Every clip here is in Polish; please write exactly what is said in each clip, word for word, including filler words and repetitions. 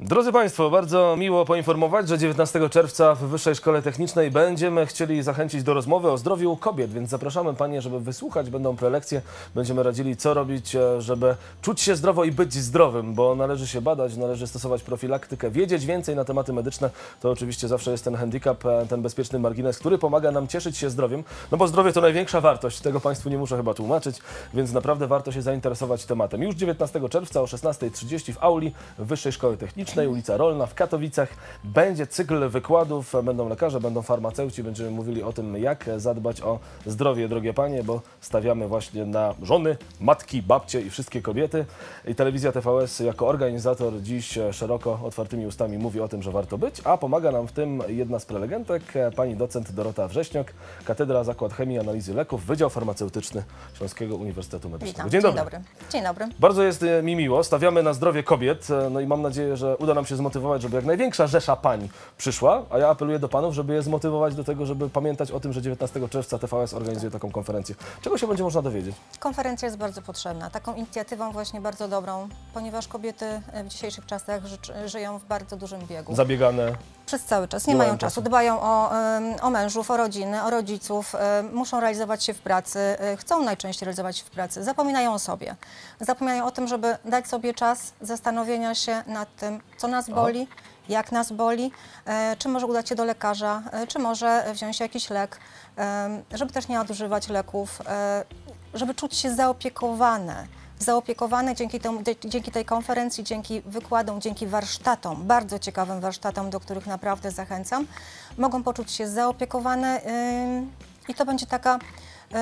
Drodzy Państwo, bardzo miło poinformować, że dziewiętnastego czerwca w Wyższej Szkole Technicznej będziemy chcieli zachęcić do rozmowy o zdrowiu kobiet, więc zapraszamy Panie, żeby wysłuchać. Będą prelekcje, będziemy radzili, co robić, żeby czuć się zdrowo i być zdrowym, bo należy się badać, należy stosować profilaktykę, wiedzieć więcej na tematy medyczne. To oczywiście zawsze jest ten handicap, ten bezpieczny margines, który pomaga nam cieszyć się zdrowiem, no bo zdrowie to największa wartość, tego Państwu nie muszę chyba tłumaczyć, więc naprawdę warto się zainteresować tematem. Już dziewiętnastego czerwca o szesnastej trzydzieści w auli Wyższej Szkoły Technicznej, ulica Rolna w Katowicach, będzie cykl wykładów, będą lekarze, będą farmaceuci, będziemy mówili o tym, jak zadbać o zdrowie, drogie panie, bo stawiamy właśnie na żony, matki, babcie i wszystkie kobiety. I telewizja T V S jako organizator dziś szeroko otwartymi ustami mówi o tym, że warto być, a pomaga nam w tym jedna z prelegentek, pani docent Dorota Wrześniok, Katedra Zakład Chemii i Analizy Leków, Wydział Farmaceutyczny Śląskiego Uniwersytetu Medycznego. Witam. Dzień dobry. Dzień dobry. Dzień dobry. Bardzo jest mi miło, stawiamy na zdrowie kobiet, no i mam nadzieję, że uda nam się zmotywować, żeby jak największa rzesza pań przyszła, a ja apeluję do panów, żeby je zmotywować do tego, żeby pamiętać o tym, że dziewiętnastego czerwca T V S organizuje taką konferencję. Czego się będzie można dowiedzieć? Konferencja jest bardzo potrzebna, taką inicjatywą właśnie bardzo dobrą, ponieważ kobiety w dzisiejszych czasach ży żyją w bardzo dużym biegu. Zabiegane. Przez cały czas, nie, nie mają czasu, czasu. Dbają o, o mężów, o rodziny, o rodziców, muszą realizować się w pracy, chcą najczęściej realizować się w pracy, zapominają o sobie. Zapominają o tym, żeby dać sobie czas zastanowienia się nad tym, co nas boli, Aha. jak nas boli, czy może udać się do lekarza, czy może wziąć jakiś lek, żeby też nie nadużywać leków, żeby czuć się zaopiekowane. zaopiekowane dzięki, temu, dzięki tej konferencji, dzięki wykładom, dzięki warsztatom, bardzo ciekawym warsztatom, do których naprawdę zachęcam, mogą poczuć się zaopiekowane yy, i to będzie taka yy,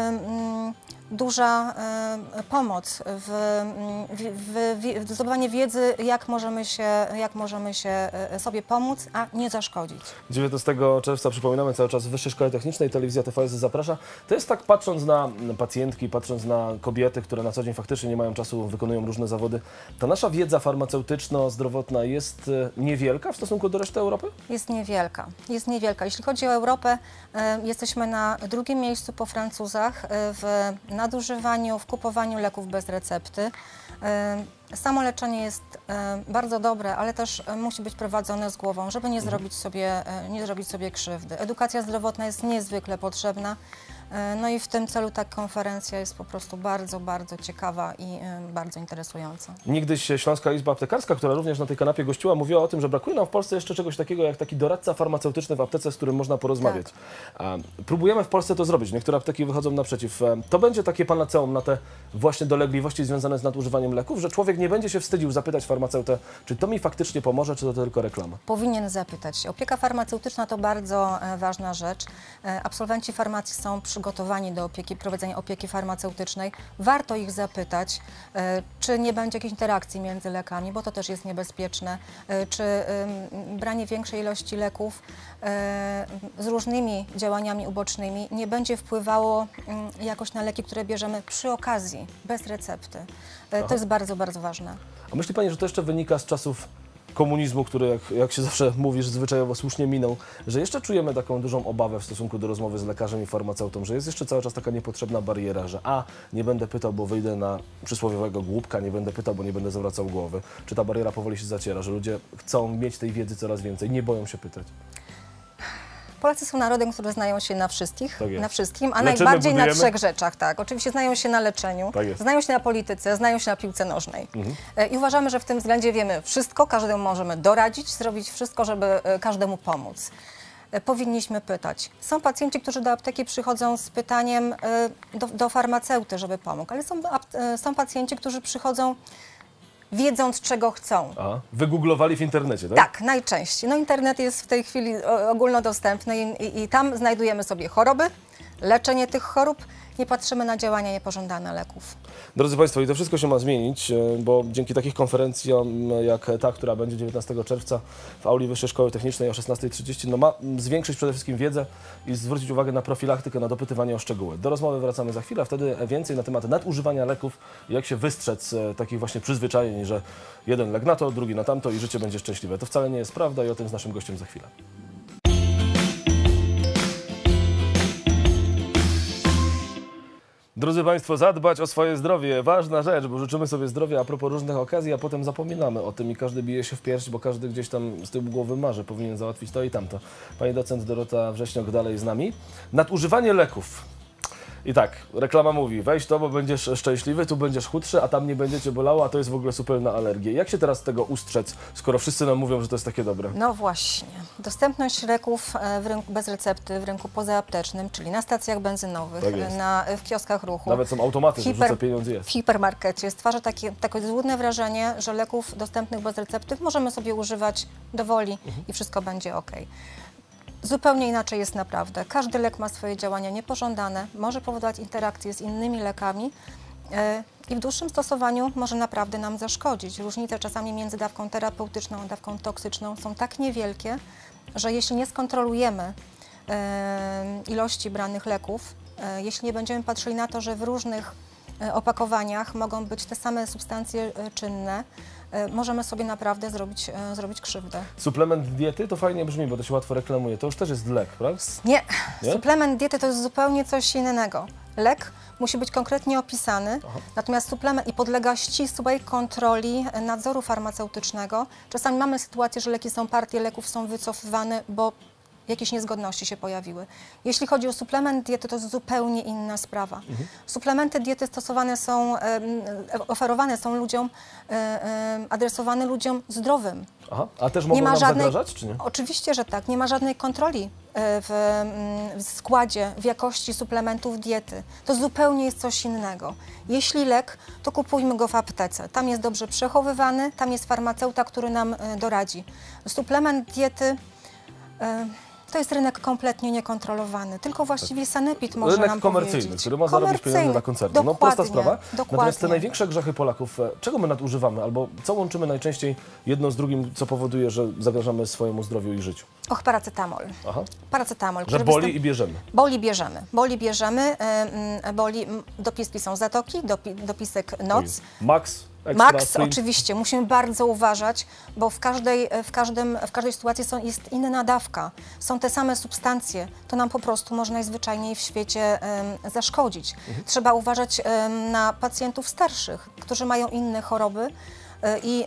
duża y, pomoc w, w, w, w zdobywaniu wiedzy, jak możemy, się, jak możemy się sobie pomóc, a nie zaszkodzić. dziewiętnastego czerwca przypominamy cały czas w Wyższej Szkole Technicznej, telewizja T V S zaprasza. To jest tak, patrząc na pacjentki, patrząc na kobiety, które na co dzień faktycznie nie mają czasu, wykonują różne zawody, ta nasza wiedza farmaceutyczno-zdrowotna jest niewielka w stosunku do reszty Europy? Jest niewielka. Jest niewielka. Jeśli chodzi o Europę, y, jesteśmy na drugim miejscu po Francuzach y, w nadużywaniu, w kupowaniu leków bez recepty. Samo leczenie jest bardzo dobre, ale też musi być prowadzone z głową, żeby nie zrobić sobie, nie zrobić sobie krzywdy. Edukacja zdrowotna jest niezwykle potrzebna. No i w tym celu ta konferencja jest po prostu bardzo, bardzo ciekawa i bardzo interesująca. Niegdyś Śląska Izba Aptekarska, która również na tej kanapie gościła, mówiła o tym, że brakuje nam w Polsce jeszcze czegoś takiego jak taki doradca farmaceutyczny w aptece, z którym można porozmawiać. Tak. Próbujemy w Polsce to zrobić. Niektóre apteki wychodzą naprzeciw. To będzie takie panaceum na te właśnie dolegliwości związane z nadużywaniem leków, że człowiek nie będzie się wstydził zapytać farmaceutę, czy to mi faktycznie pomoże, czy to tylko reklama. Powinien zapytać się. Opieka farmaceutyczna to bardzo ważna rzecz. Absolwenci farmacji są przy przygotowani do opieki, prowadzenia opieki farmaceutycznej. Warto ich zapytać, czy nie będzie jakiejś interakcji między lekami, bo to też jest niebezpieczne, czy branie większej ilości leków z różnymi działaniami ubocznymi nie będzie wpływało jakoś na leki, które bierzemy przy okazji, bez recepty. Aha. To jest bardzo, bardzo ważne. A myśli Pani, że to jeszcze wynika z czasów komunizmu, który, jak, jak się zawsze mówisz, zwyczajowo słusznie minął, że jeszcze czujemy taką dużą obawę w stosunku do rozmowy z lekarzem i farmaceutą, że jest jeszcze cały czas taka niepotrzebna bariera, że a, nie będę pytał, bo wyjdę na przysłowiowego głupka, nie będę pytał, bo nie będę zawracał głowy. Czy ta bariera powoli się zaciera, że ludzie chcą mieć tej wiedzy coraz więcej, nie boją się pytać? Polacy są narodem, który znają się na wszystkich, tak na wszystkim, a Leczymy, najbardziej budujemy. na trzech rzeczach. Tak. Oczywiście znają się na leczeniu, tak znają się na polityce, znają się na piłce nożnej. Mhm. I uważamy, że w tym względzie wiemy wszystko, każdemu możemy doradzić, zrobić wszystko, żeby każdemu pomóc. Powinniśmy pytać. Są pacjenci, którzy do apteki przychodzą z pytaniem do, do farmaceuty, żeby pomógł, ale są, są pacjenci, którzy przychodzą wiedząc, czego chcą. A, wygooglowali w internecie, tak? Tak, najczęściej. No internet jest w tej chwili ogólnodostępny i, i, i tam znajdujemy sobie choroby, leczenie tych chorób, nie patrzymy na działania niepożądane leków. Drodzy Państwo, i to wszystko się ma zmienić, bo dzięki takich konferencjom jak ta, która będzie dziewiętnastego czerwca w auli Wyższej Szkoły Technicznej o szesnastej trzydzieści, no ma zwiększyć przede wszystkim wiedzę i zwrócić uwagę na profilaktykę, na dopytywanie o szczegóły. Do rozmowy wracamy za chwilę, a wtedy więcej na temat nadużywania leków i jak się wystrzec takich właśnie przyzwyczajeń, że jeden lek na to, drugi na tamto i życie będzie szczęśliwe. To wcale nie jest prawda i o tym z naszym gościem za chwilę. Drodzy Państwo, zadbać o swoje zdrowie, ważna rzecz, bo życzymy sobie zdrowia a propos różnych okazji, a potem zapominamy o tym i każdy bije się w pierś, bo każdy gdzieś tam z tyłu głowy marzy, powinien załatwić to i tamto. Pani docent Dorota Wrześniok dalej z nami. Nadużywanie leków. I tak, reklama mówi, weź to, bo będziesz szczęśliwy, tu będziesz chudszy, a tam nie będzie cię bolało, a to jest w ogóle super na alergię. Jak się teraz tego ustrzec, skoro wszyscy nam mówią, że to jest takie dobre? No właśnie. Dostępność leków w rynku bez recepty, w rynku pozaaptecznym, czyli na stacjach benzynowych, Tak na, w kioskach ruchu. Nawet są automaty, że hiper, rzucę pieniądze jest. W hipermarkecie stwarza takie, takie złudne wrażenie, że leków dostępnych bez recepty możemy sobie używać dowoli mhm. i wszystko będzie ok. Zupełnie inaczej jest naprawdę. Każdy lek ma swoje działania niepożądane, może powodować interakcje z innymi lekami yy, i w dłuższym stosowaniu może naprawdę nam zaszkodzić. Różnice czasami między dawką terapeutyczną a dawką toksyczną są tak niewielkie, że jeśli nie skontrolujemy yy, ilości branych leków, yy, jeśli nie będziemy patrzyli na to, że w różnych yy, opakowaniach mogą być te same substancje yy, czynne, możemy sobie naprawdę zrobić, e, zrobić krzywdę. Suplement diety to fajnie brzmi, bo to się łatwo reklamuje. To już też jest lek, prawda? Nie. Nie? Suplement diety to jest zupełnie coś innego. Lek musi być konkretnie opisany, Aha. natomiast suplement i podlega ścisłej kontroli nadzoru farmaceutycznego. Czasami mamy sytuację, że leki są, partie leków są wycofywane, bo jakieś niezgodności się pojawiły. Jeśli chodzi o suplement diety, to jest zupełnie inna sprawa. Mhm. Suplementy diety stosowane są, um, oferowane są ludziom, um, adresowane ludziom zdrowym. Aha. A też mogą nie ma nam żadnej, zagrażać, czy nie? Oczywiście, że tak. Nie ma żadnej kontroli w, w składzie, w jakości suplementów diety. To zupełnie jest coś innego. Jeśli lek, to kupujmy go w aptece. Tam jest dobrze przechowywany, tam jest farmaceuta, który nam doradzi. Suplement diety to jest rynek kompletnie niekontrolowany, tylko właściwie sanepid może rynek nam komercyjny, powiedzieć. który ma zarobić pieniądze na koncerny. No prosta sprawa. Dokładnie. Natomiast te największe grzechy Polaków, czego my nadużywamy, albo co łączymy najczęściej jedno z drugim, co powoduje, że zagrażamy swojemu zdrowiu i życiu? Och, paracetamol. Aha. Paracetamol. Że boli występ... i bierzemy. Boli bierzemy. Boli bierzemy, yy, boli, dopiski są zatoki, dopi, dopisek noc. Max. Extra, Max, sprint. Oczywiście, musimy bardzo uważać, bo w każdej, w każdym, w każdej sytuacji są, jest inna dawka. Są te same substancje, to nam po prostu może najzwyczajniej w świecie um, zaszkodzić. Mhm. Trzeba uważać um, na pacjentów starszych, którzy mają inne choroby um, i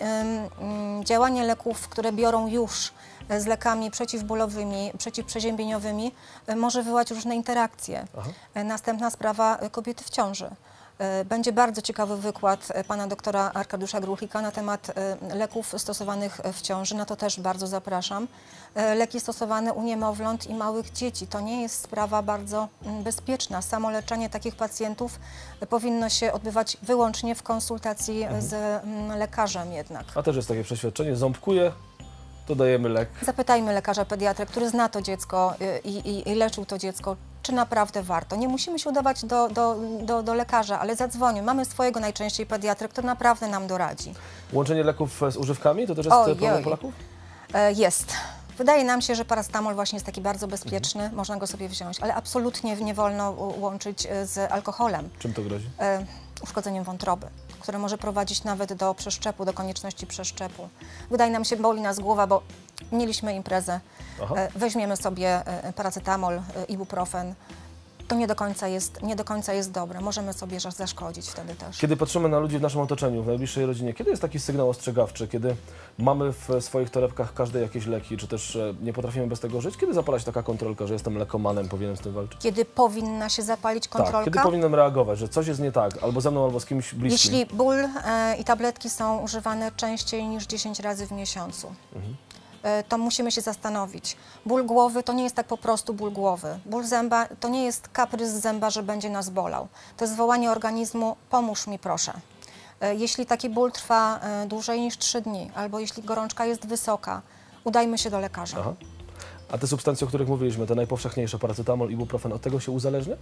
um, działanie leków, które biorą już z lekami przeciwbólowymi, przeciwprzeziębieniowymi, może wywołać różne interakcje. Aha. Następna sprawa, kobiety w ciąży. Będzie bardzo ciekawy wykład pana doktora Arkadiusza Gruchlika na temat leków stosowanych w ciąży. Na to też bardzo zapraszam. Leki stosowane u niemowląt i małych dzieci. To nie jest sprawa bardzo bezpieczna. Samo leczenie takich pacjentów powinno się odbywać wyłącznie w konsultacji mhm. z lekarzem jednak. A też jest takie przeświadczenie, ząbkuje, to dajemy lek. Zapytajmy lekarza pediatrę, który zna to dziecko i, i, i leczył to dziecko, czy naprawdę warto. Nie musimy się udawać do, do, do, do lekarza, ale zadzwonię. Mamy swojego najczęściej pediatrę, który naprawdę nam doradzi. Łączenie leków z używkami to też jest Ojej. problem Polaków? Jest. Wydaje nam się, że paracetamol właśnie jest taki bardzo bezpieczny, mhm. można go sobie wziąć, ale absolutnie nie wolno łączyć z alkoholem. Czym to grozi? E, uszkodzeniem wątroby, które może prowadzić nawet do przeszczepu, do konieczności przeszczepu. Wydaje nam się, boli nas głowa, bo mieliśmy imprezę, e, weźmiemy sobie e, paracetamol, e, ibuprofen. To nie do końca jest, nie do końca jest dobre. Możemy sobie zaszkodzić wtedy też. Kiedy patrzymy na ludzi w naszym otoczeniu, w najbliższej rodzinie, kiedy jest taki sygnał ostrzegawczy, kiedy mamy w swoich torebkach każde jakieś leki, czy też nie potrafimy bez tego żyć? Kiedy zapala się taka kontrolka, że jestem lekomanem, powinienem z tym walczyć? Kiedy powinna się zapalić kontrolka? Tak, kiedy powinienem reagować, że coś jest nie tak, albo ze mną, albo z kimś bliskim? Jeśli ból e, i tabletki są używane częściej niż dziesięć razy w miesiącu. Mhm. To musimy się zastanowić. Ból głowy to nie jest tak po prostu ból głowy. Ból zęba to nie jest kaprys zęba, że będzie nas bolał. To jest wołanie organizmu, pomóż mi proszę. Jeśli taki ból trwa dłużej niż trzy dni, albo jeśli gorączka jest wysoka, udajmy się do lekarza. Aha. A te substancje, o których mówiliśmy, te najpowszechniejsze, paracetamol, ibuprofen, od tego się uzależnia?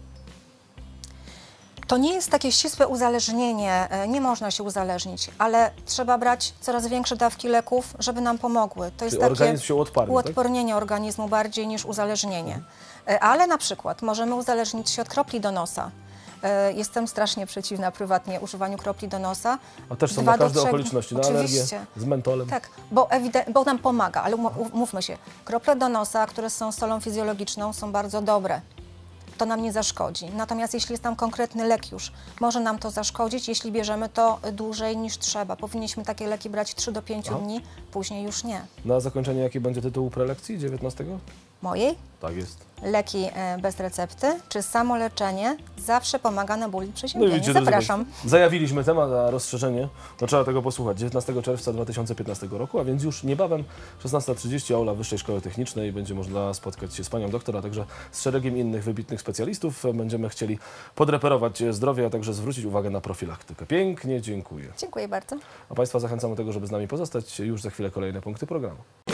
To nie jest takie ścisłe uzależnienie, nie można się uzależnić, ale trzeba brać coraz większe dawki leków, żeby nam pomogły. To jest Czyli takie organizm się uodparnia, uodpornienie tak? organizmu bardziej niż uzależnienie. Ale na przykład możemy uzależnić się od kropli do nosa. Jestem strasznie przeciwna prywatnie używaniu kropli do nosa. A też są na każde okoliczności, na alergię z mentolem. Tak, bo, bo nam pomaga, ale umówmy się, krople do nosa, które są solą fizjologiczną, są bardzo dobre. to nam nie zaszkodzi. Natomiast jeśli jest tam konkretny lek już, może nam to zaszkodzić, jeśli bierzemy to dłużej niż trzeba. Powinniśmy takie leki brać trzy do pięciu No. dni, później już nie. Na zakończenie, jaki będzie tytuł prelekcji dziewiętnastego? Mojej? Tak jest. Leki e, bez recepty, czy samoleczenie zawsze pomaga na ból i No i przeziębienie. widzicie, drodzy Zapraszam. państwo, zajawiliśmy temat, a rozszerzenie, no trzeba tego posłuchać. dziewiętnastego czerwca dwa tysiące piętnastego roku, a więc już niebawem, szesnasta trzydzieści, aula Wyższej Szkoły Technicznej. Będzie można spotkać się z panią doktor, a także z szeregiem innych wybitnych specjalistów. Będziemy chcieli podreperować zdrowie, a także zwrócić uwagę na profilaktykę. Pięknie dziękuję. Dziękuję bardzo. A państwa zachęcamy do tego, żeby z nami pozostać. Już za chwilę kolejne punkty programu.